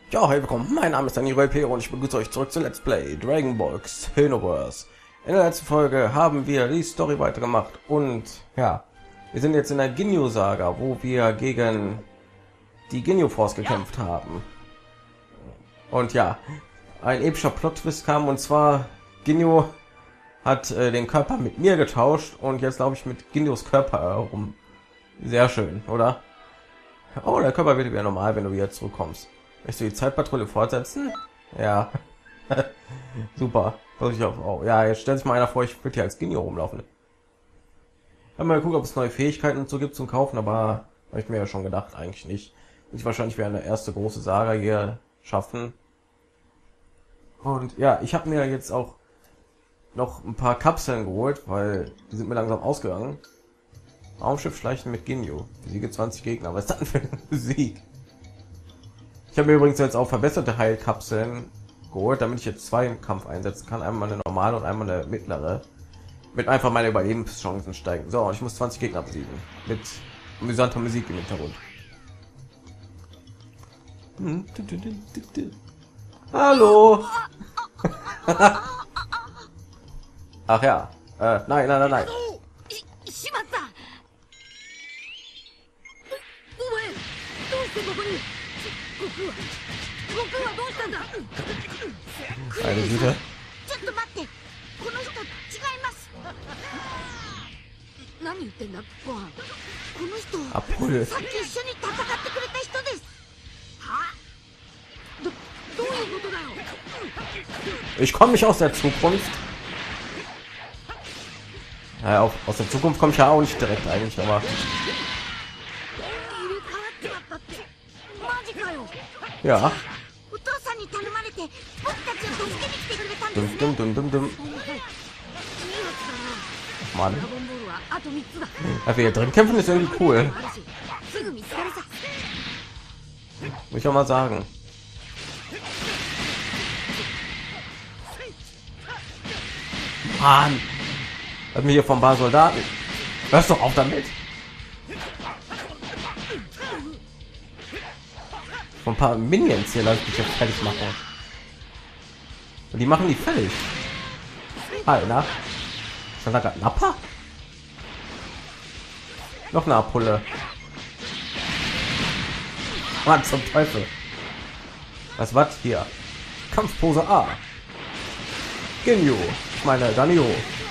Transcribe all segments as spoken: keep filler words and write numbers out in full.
Ja, hey, willkommen. Mein Name ist Daniel P. und ich begrüße euch zurück zu Let's Play Dragon Ball Xenoverse. In der letzten Folge haben wir die Story weitergemacht und ja, wir sind jetzt in der Ginyu-Saga, wo wir gegen die Ginyu Force gekämpft haben. Und ja, ein epischer Plot-Twist kam, und zwar Ginyu hat äh, den Körper mit mir getauscht und jetzt glaube ich mit Ginyus Körper herum. Sehr schön, oder? Oh, der Körper wird wieder normal, wenn du wieder zurückkommst. Möchtest du die Zeitpatrouille fortsetzen? Ja. Super. Ich auch. Oh, ja, jetzt stellt sich mal einer vor, ich würde hier als Ginyu rumlaufen. Mal gucken, ob es neue Fähigkeiten und so gibt zum Kaufen, aber habe ich mir ja schon gedacht, eigentlich nicht. Ich wahrscheinlich wäre eine erste große Saga hier schaffen. Und ja, ich habe mir jetzt auch noch ein paar Kapseln geholt, weil die sind mir langsam ausgegangen. Raumschiff schleichen mit Ginyu. Besiege zwanzig Gegner. Was ist das denn für eine Musik? Ich habe mir übrigens jetzt auch verbesserte Heilkapseln geholt, damit ich jetzt zwei im Kampf einsetzen kann. Einmal eine normale und einmal eine mittlere. Mit einfach meine Überlebenschancen steigen. So, und ich muss zwanzig Gegner besiegen. Mit amüsanter Musik im Hintergrund. Hallo! Ach ja. Äh, nein, nein, nein, nein. Eine Güte. Abhol. Ich komme nicht aus der Zukunft. Ja, auch aus der Zukunft komme ich ja auch nicht direkt eigentlich, aber ja. Dum, dum, dum, dum, dum. Mann. Ja, wir drin kämpfen ist irgendwie cool. Muss ich auch mal sagen. Mann. Hat mir hier vom paar Soldaten. Hörst doch auf damit. Von ein paar Minions hier lasse ich mich jetzt fertig machen. Und die machen die fertig. Alter. Ist da gerade Nappa? Noch eine Apulle. Mann, zum Teufel. Was war hier? Kampfpose A. Ginyu. Ich meine Danio.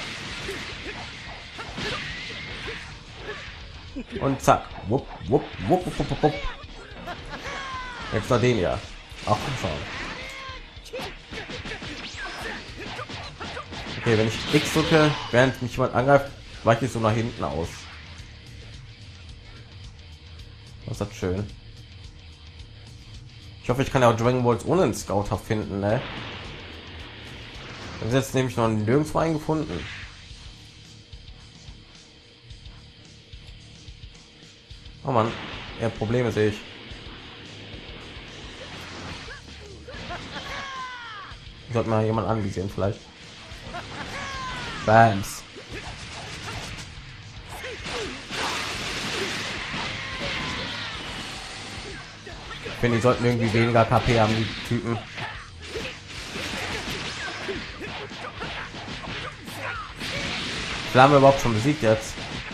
Und zack. Wupp, wupp, wupp, wupp, wupp, wupp. Jetzt war den ja. Ach, schauen. Okay, wenn ich X drücke, während mich jemand angreift, weiche ich so nach hinten aus. Was ist das schön. Ich hoffe, ich kann ja auch Dragon Balls ohne einen Scout finden, ne? Das ist jetzt nämlich noch nirgendwo eingefunden. Oh Mann, ja, Probleme sehe ich. Sollte mal jemand angesehen vielleicht. Bams. Ich finde, die sollten irgendwie weniger K P haben, die Typen. Wir haben wir überhaupt schon besiegt jetzt.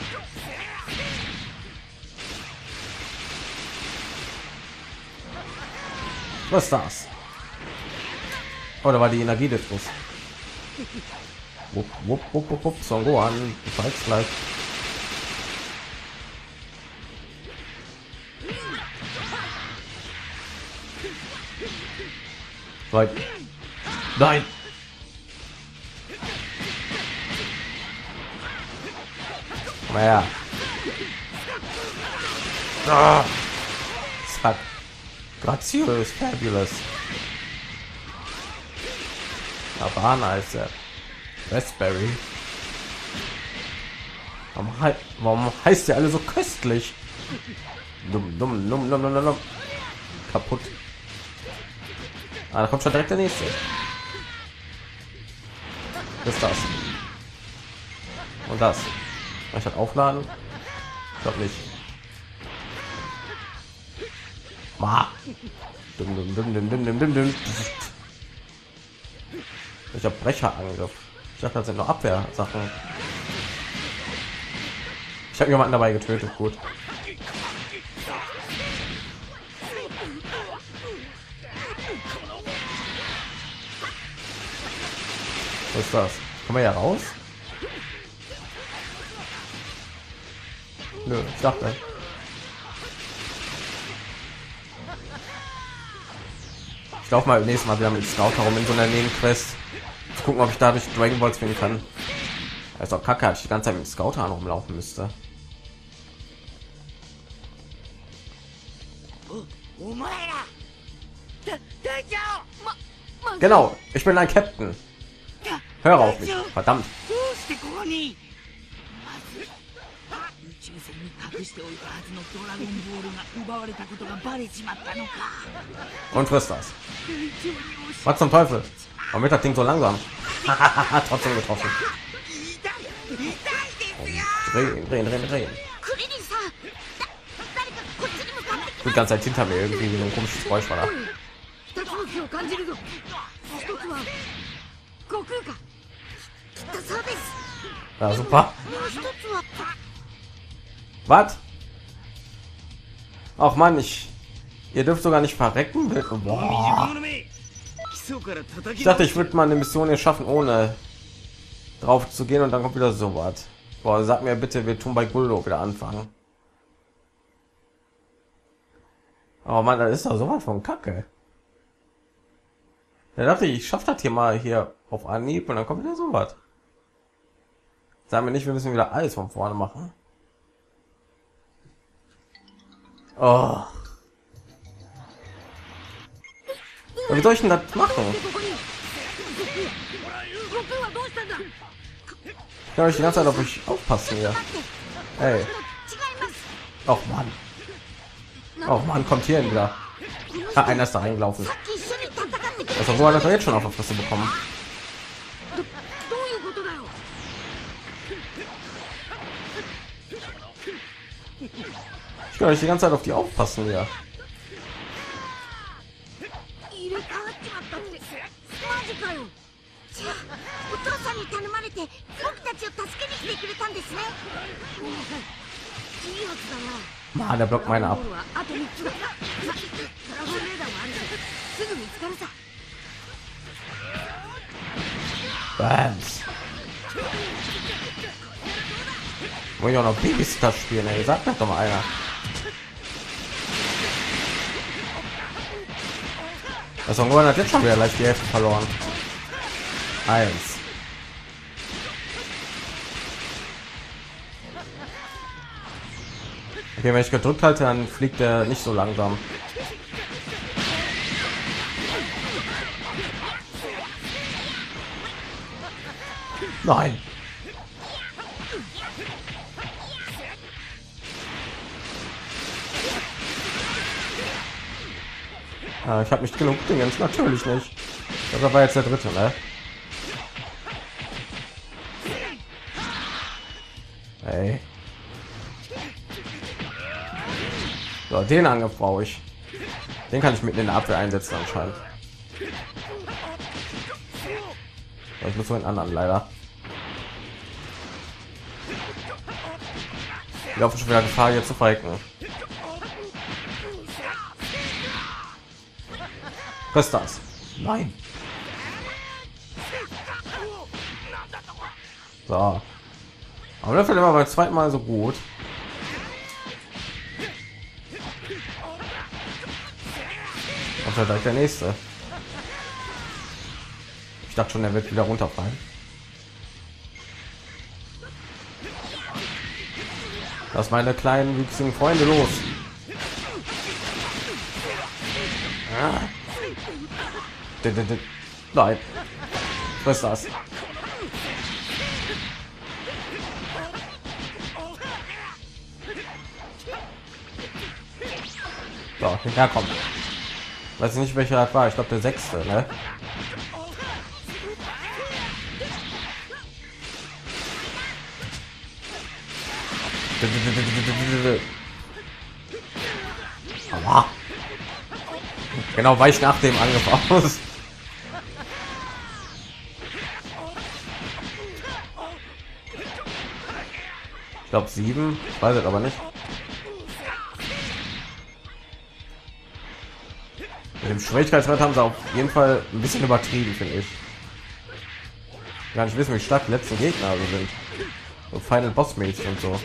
Was ist das? Oder war die Energie des Fuß? Wupp, wupp, wupp, wupp, wupp. Son Gohan, ich weiß gleich. Nein. Nein. Komm mal her. Ah. Zack. Graziös, fabulous. Havana ist der Raspberry. Warum, he warum heißt der alle so köstlich? Dumm, dumm, dumm, dumm, dumm, dumm. Kaputt. Ah, da kommt schon direkt der nächste. Was ist das? Und das. Ich halt aufladen? Ich glaube nicht. Ma. Dum, dum, dum, dum, dum, dum, dum, dum. Ich habe Brecherangriff. Ich dachte, das sind noch Abwehrsachen. Ich habe jemanden dabei getötet. Gut. Was ist das? Kommen wir ja raus? Nö, ich dachte. Ich laufe mal nächstes Mal wieder mit Scout herum in so einer Nebenquest. Gucken, ob ich dadurch Dragon Balls finden kann. Das ist doch kacke, als ich die ganze Zeit mit Scout rumlaufen müsste. Genau, ich bin ein Captain. Hör auf mich, verdammt. Und frisst das. Was zum Teufel? Warum wird das Ding so langsam? Trotzdem getroffen. Drehen, drehen, drehen, drehen. Die ganze Zeit hinter mir irgendwie so ein komisches Geräusch war da. Ja, super. Was? Ach Mann, ich. Ihr dürft sogar nicht verrecken. Boah. Ich dachte, ich würde mal eine Mission hier schaffen, ohne drauf zu gehen, und dann kommt wieder so was. Boah, sag mir bitte, wir tun bei Guldo wieder anfangen. Oh Mann, das ist doch so was von Kacke. Da dachte ich, ich schaffe das hier mal hier auf Anhieb, und dann kommt wieder so was. Sagen wir nicht, wir müssen wieder alles von vorne machen. Oh. Ja, wie soll ich denn das machen? Ich kann euch die ganze Zeit auf euch aufpassen hier. Hey. Och Mann. Och Mann, kommt hier hin wieder. Ja, einer ist da reingelaufen. Also wo hat er jetzt schon auf der Fresse bekommen? Ich kann euch die ganze Zeit auf die aufpassen hier. Mann, der blockt meine ab. Bams. Wollen ich auch noch Babystar spielen, ey? Sagt mir doch mal einer. Also Ron hat jetzt schon wieder leicht die Hälfte verloren. Eins. Okay, wenn ich gedrückt halte, dann fliegt er nicht so langsam. Nein. Ah, ich habe nicht genug Dingens, natürlich nicht. Das war jetzt der dritte, ne? Hey. So, den Angriff brauche ich. Den kann ich mitten in der Abwehr einsetzen anscheinend. Ja, ich muss so einen anderen leider. Ich laufe schon wieder Gefahr, hier zu verrecken. Was ist das? Nein. So. Aber das wird immer beim zweiten Mal so gut. Und dann direkt der nächste. Ich dachte schon, er wird wieder runterfallen. Lass meine kleinen wüchsigen Freunde los. Ah. Nein. Was ist das? So, herkommen. Weiß nicht, welcher das war. Ich glaube, der sechste, ne? Aua. Genau, weich nach dem Angriff aus. Ich glaube sieben, ich weiß es aber nicht. Mit dem Schwierigkeitsgrad haben sie auf jeden Fall ein bisschen übertrieben, finde ich. Gar nicht wissen, wie stark die letzten Gegner also sind. So Final Boss mäßig und so.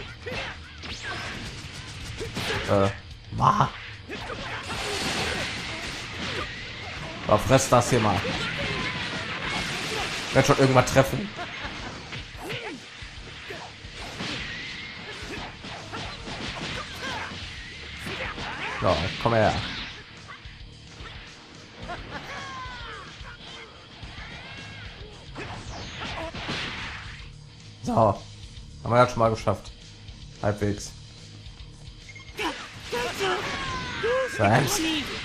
Äh, wow. Aber fress das hier mal. Wird schon irgendwas treffen. So, komm her. So, haben wir das schon mal geschafft. Halbwegs. Sans.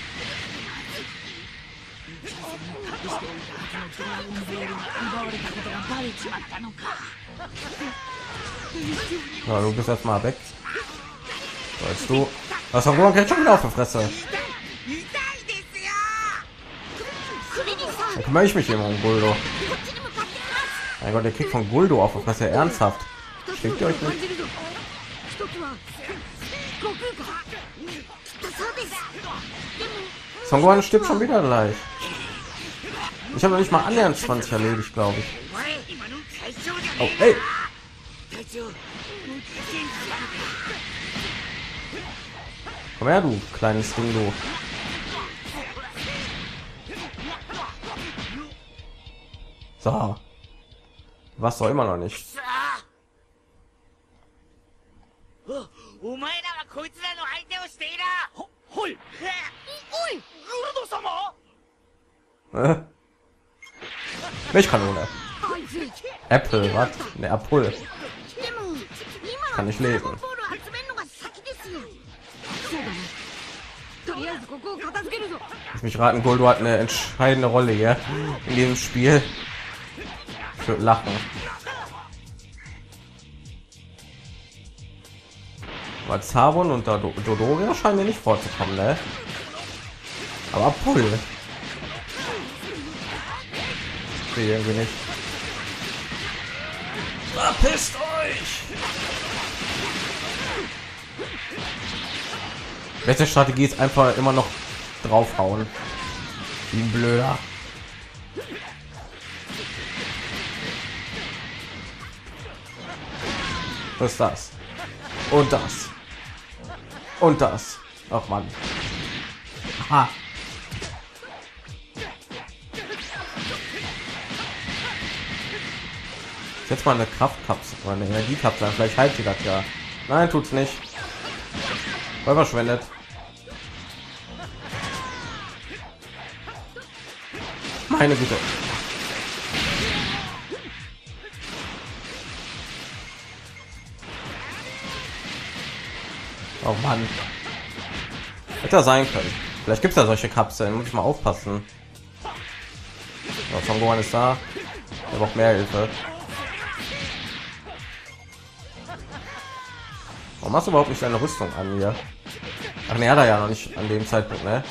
So, du bist jetzt mal weg. So, jetzt du. Was haben wir schon wieder auf der Fresse? Dann kümmere ich mich immer um Guldo. Mein Gott, der kriegt von Guldo auf der Fresse. Ernsthaft. Schickt ihr euch nicht? Son Gohan stirbt schon wieder gleich. Ich habe noch nicht mal annähernd zwanzig erledigt, glaube ich. Oh, hey. Komm her, du kleines Ding, du. So. Was doch immer noch nicht. Äh? Milchkanone. Apple, was? Ne, Apple. Kann ich lesen. Lass mich raten, Guldo hat eine entscheidende Rolle hier in diesem Spiel. Für Lachen. Weil Zabon und Dodoria scheinen mir nicht vorzukommen, ne? Aber Apple. Irgendwie nicht. Verpisst euch! Beste Strategie ist einfach immer noch draufhauen. Wie ein Blöder. Was ist das? Und das. Und das. Ach man. Aha. Jetzt mal eine Kraftkapsel, eine Energiekapsel, vielleicht heilt sie das ja. Nein, tut's nicht. Voll verschwendet. Meine Güte. Oh Mann. Hätte er sein können. Vielleicht gibt es da solche Kapseln, muss ich mal aufpassen. Ja, Son Gohan ist da. Er braucht mehr Hilfe. Warum hast du überhaupt nicht deine Rüstung an hier? Ach ne, hat er ja noch nicht an dem Zeitpunkt, ne?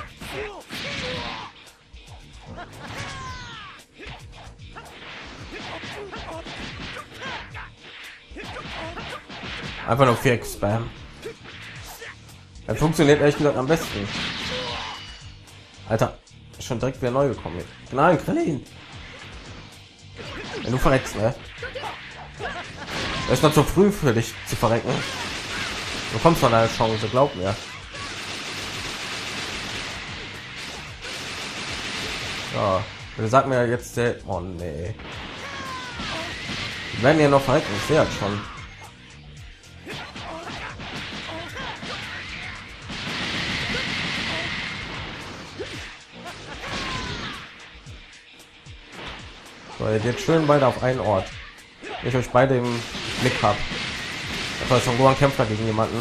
Einfach nur vier Spam. Das funktioniert ehrlich gesagt am besten. Alter, schon direkt wieder neu gekommen. Nein, Krillin. Wenn du verreckst, ne? Es ist noch zu früh für dich zu verrecken. Du kommst von einer Chance, glaub mir. Ja, wir sagen mir jetzt der. Oh nee. Wir werden ja noch verrecken, ich sehe halt schon. So, ihr geht schön beide auf einen Ort. Ich euch beide im Blick habe. Das Son Gohan kämpft gegen jemanden.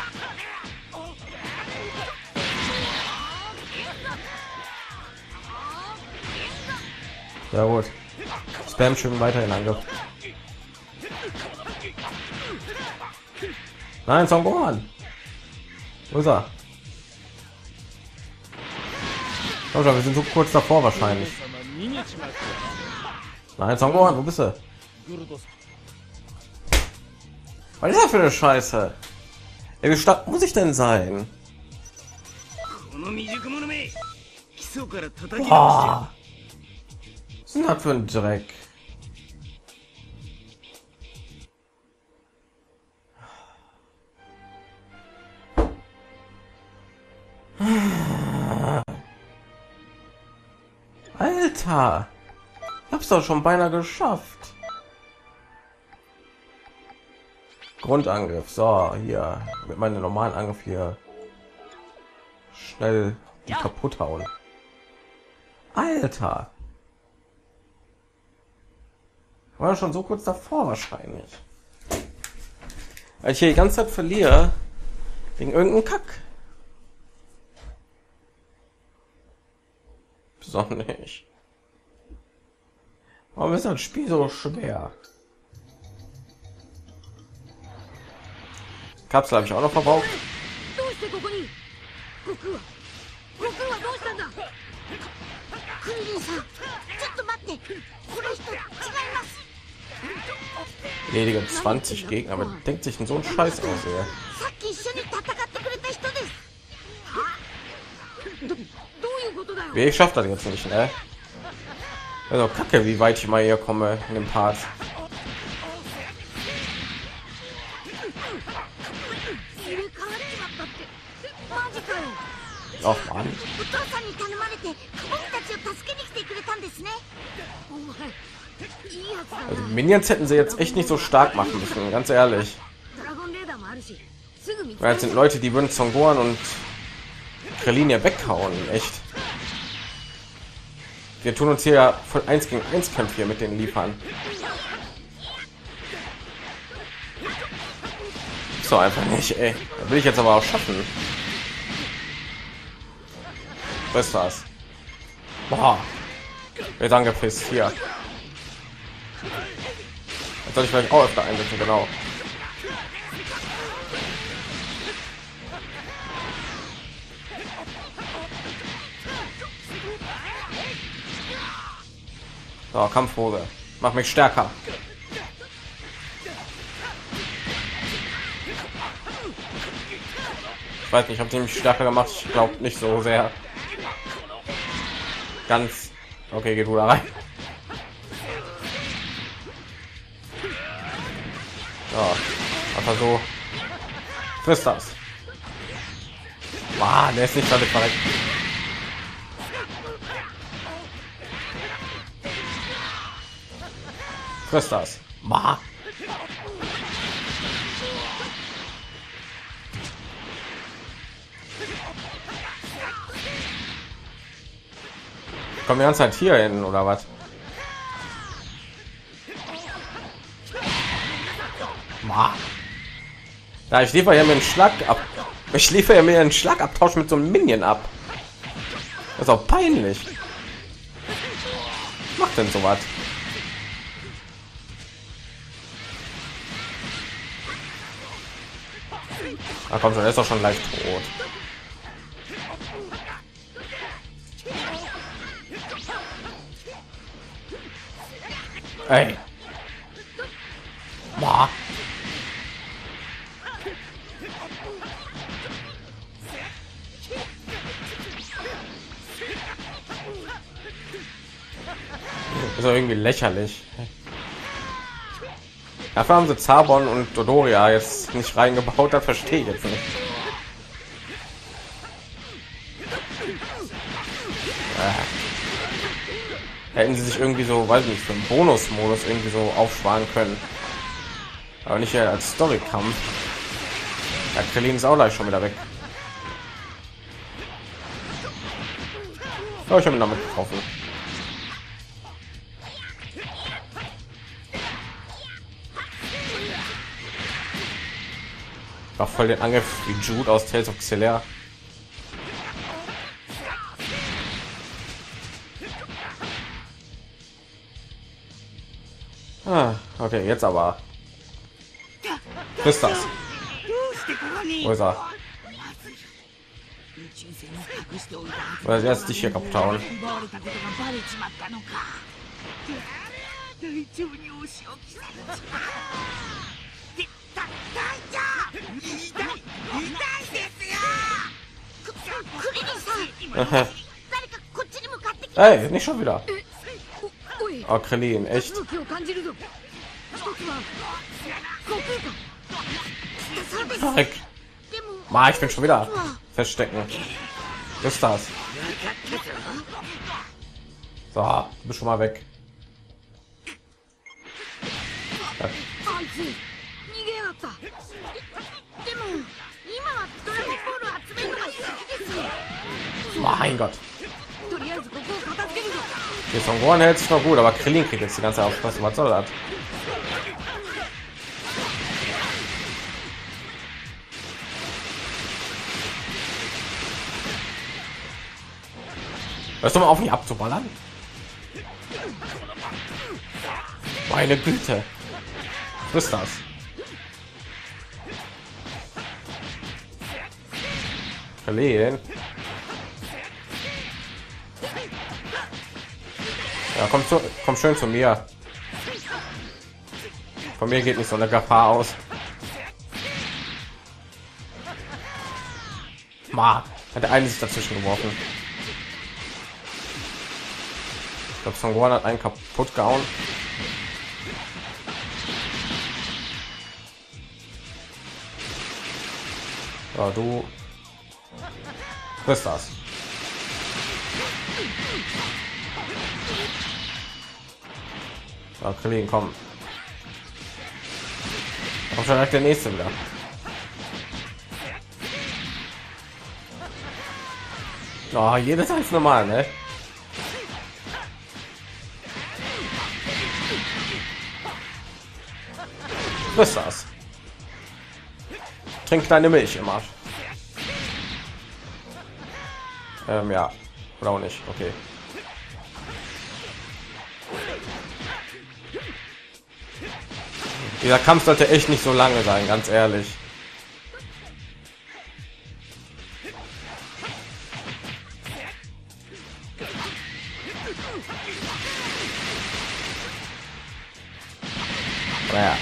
Ja gut. Spam schön weiter in Angriff. Nein, Son Gohan. Wo ist er? Oh, wir sind so kurz davor wahrscheinlich. Nein, Son Gohan, wo bist du? Was ist das für eine Scheiße? Ey, wie stark muss ich denn sein? Boah. Was ist denn das für ein Dreck? Alter, ich hab's doch schon beinahe geschafft. Grundangriff, so hier mit meinem normalen Angriff hier schnell die kaputt hauen. Alter, war schon so kurz davor wahrscheinlich, weil ich hier die ganze Zeit verliere wegen irgendeinem Kack. Besonders. Warum ist das Spiel so schwer? Kapsel habe ich auch noch verbraucht. Ledige zwanzig Gegner, aber denkt sich denn so ein Scheiß aus, ey. Wie ich schaffe das jetzt nicht, ne? Also kacke, wie weit ich mal hier komme in dem Part. Och Mann. Also Minions hätten sie jetzt echt nicht so stark machen müssen, ganz ehrlich. Weil jetzt sind Leute, die würden Son Gohan und Krillin ja weghauen, echt. Wir tun uns hier von eins gegen eins Kämpfe hier mit den liefern. So einfach nicht, ey. Da will ich jetzt aber auch schaffen. Was ist das? Boah. Wird angepisst hier. Das soll ich vielleicht auch öfter einsetzen, genau. So, Kampfhose. Mach mich stärker. Ich weiß nicht, ob sie mich stärker gemacht. Ich glaube nicht so sehr. Ganz okay, geht wohl rein. Ja, einfach so. Frisst das. Wow, der ist nicht damit verreckt. Frisst das. Bah. Kommen die ganze Zeit hier hin oder was? Bah. Da ich liefere ja mir einen Schlag ab. Ich liefere ja mir einen Schlagabtausch mit so einem Minion ab. Das ist auch peinlich. Was macht denn so was? Ach komm schon, er ist doch schon leicht tot. Ey. Boah. Ist doch irgendwie lächerlich. Dafür haben sie Zabon und Dodoria jetzt nicht reingebaut, das verstehe ich jetzt nicht. Äh. Hätten sie sich irgendwie so, weiß nicht, für einen Bonusmodus irgendwie so aufsparen können. Aber nicht als Story-Kampf. Der Krillin ist auch gleich schon wieder weg. Oh, ich habe ihn damit getroffen. War voll den Angriff wie Jude aus Tales of Xillia. Ah, okay, jetzt aber. Ist das? Wo ist er? Weil erst dich hier kaputt hauen. 奪われたことがバレちまったのか。大丈夫にお仕置きされちまう。で、だ、大丈夫。痛い、痛いですよ。く、クリリンさん。誰かこっちに向かってきて。 Hey, nicht schon wieder. お、おい。 Oh, Krillin, echt. 空気を感じるぞ。一つは呼吸か。そうです。 Fuck. Ma, ich bin schon wieder verstecken. Was ist das? So, du bist schon mal weg. Ja. あいつ逃げやがった。でも今はドラゴンボールを集めるのが先です。 Mein Gott. とりあえずここを片付けるぞ。 Der Son Gohan hält sich noch gut, aber Krillin kriegt jetzt die ganze Aufpassen. Was soll das? Hörst du mal auf, mich abzuballern? Meine Güte. Was ist das? Verlehen. Ja, komm, zu, komm schön zu mir. Von mir geht nicht so eine Gefahr aus. Ma, hat der eine sich dazwischen geworfen. Ich glaube, Son Gohan hat einen kaputt gehauen. Ja, du bist das. Ja, Krillin, komm. Auch schon direkt der nächste wieder. Oh, jedes ist normal, ne? Was ist das? Trink deine Milch immer. Ähm, ja, oder auch nicht. Okay. Dieser Kampf sollte echt nicht so lange sein, ganz ehrlich. Naja.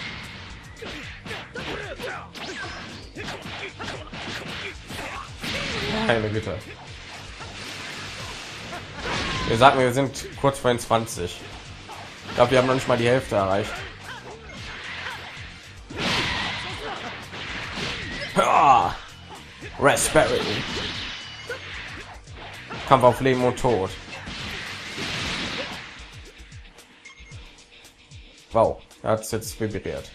Meine Güte. Wir sagen, wir sind kurz vor den zwanzig. Ich glaube, wir haben noch nicht mal die Hälfte erreicht. Ah, Raspberry. Kampf auf Leben und Tod. Wow, er hat es jetzt vibriert.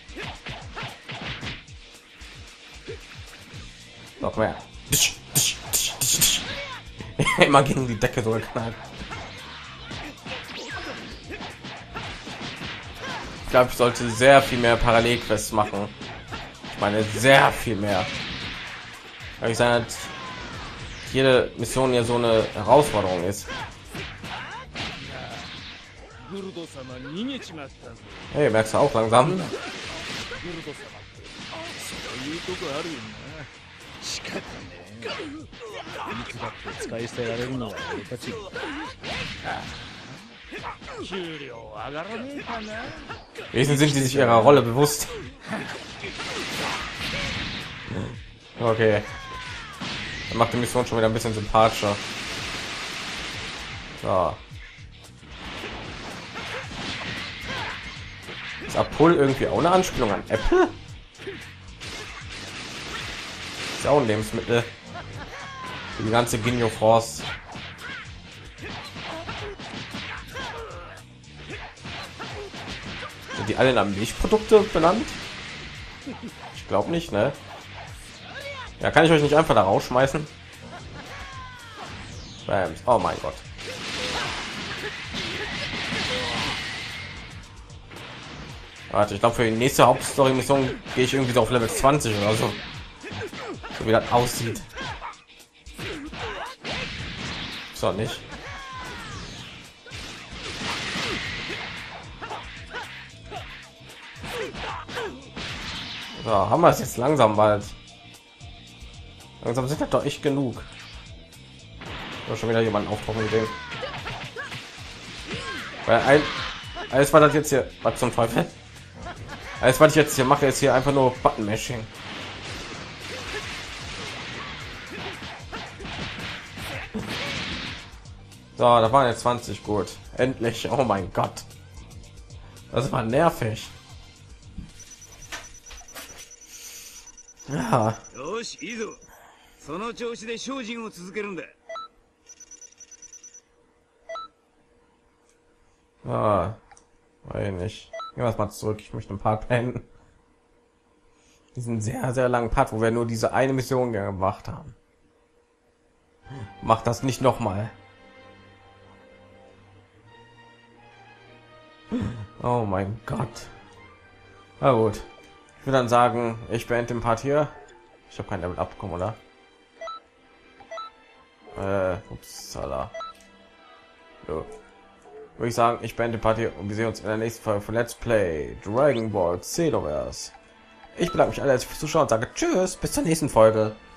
Noch mehr. Immer gegen die Decke so geknallt. Ich glaube, ich sollte sehr viel mehr Parallelquests machen. Ich meine, sehr viel mehr. Weil ich sage, jede Mission ja so eine Herausforderung ist. Hey, merkst du auch langsam? Wesen sind die sich ihrer Rolle bewusst. Okay, dann macht die Mission schon wieder ein bisschen sympathischer. So. Ist Apul irgendwie auch eine Anspielung an Apple? Ist auch ein Lebensmittel. Die ganze Ginyu Force. Sind die alle nach Milchprodukte benannt? Ich glaube nicht, ne? Ja, kann ich euch nicht einfach da rausschmeißen? Bams. Oh mein Gott. Warte, ich glaube, für die nächste Hauptstory-Mission gehe ich irgendwie so auf Level zwanzig oder so. So wie das aussieht. So nicht. So, haben wir es jetzt langsam bald. Langsam sind das doch echt genug. Ich schon wieder jemanden auftauchen gesehen. Weil ein, alles war das jetzt hier, was zum Teufel? Alles, was ich jetzt hier mache, ist hier einfach nur Button Mashing. So, da waren jetzt zwanzig, gut. Endlich. Oh mein Gott. Das war nervig. Ja. Ah, weiß nicht. Gehen wir mal zurück. Ich möchte ein Part beenden. Diesen sehr, sehr langen Part, wo wir nur diese eine Mission gemacht haben. Macht das nicht noch mal. Oh mein Gott. Na gut. Ich würde dann sagen, ich beende den Part hier. Ich habe kein Level abbekommen, oder? Äh, upsala. So. Würde ich sagen, ich beende den Part hier und wir sehen uns in der nächsten Folge von Let's Play Dragon Ball Xenoverse. Ich bedanke mich alle fürs Zuschauen und sage Tschüss, bis zur nächsten Folge.